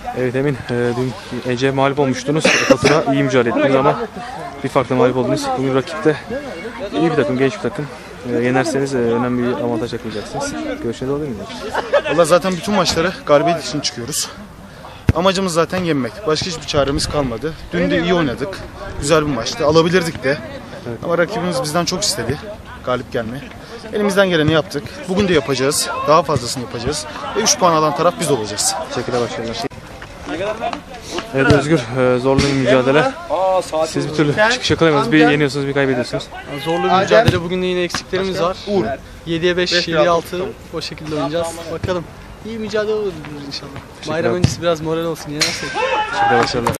Evet Emin, dün Ece mağlup olmuştunuz. Fatura iyi mücadele ettiniz ama bir farkla mağlup oldunuz. Bugün rakipte iyi bir takım, genç bir takım. Yenerseniz önemli bir avantaj yakalayacaksınız. Görüşlerinizi alayım mı? Valla zaten bütün maçlara galibiyet için çıkıyoruz. Amacımız zaten yenmek. Başka hiçbir çaremiz kalmadı. Dün de iyi oynadık. Güzel bir maçtı. Alabilirdik de. Evet. Ama rakibimiz bizden çok istedi galip gelmeyi. Elimizden geleni yaptık. Bugün de yapacağız. Daha fazlasını yapacağız. Ve 3 puan alan taraf biz olacağız. Teşekkürler, başarılar. Evet Özgür, zorlu bir mücadele. Siz bir türlü çıkış yakalayamadınız. Bir yeniyorsunuz, bir kaybediyorsunuz. Zorlu bir mücadele. Bugün de yine eksiklerimiz var. 7'ye 5, 7'ye 6 o şekilde oynayacağız. Bakalım. İyi mücadele olur inşallah. Bayram öncesi biraz moral olsun. Yenersek. Teşekkürler, başarılar.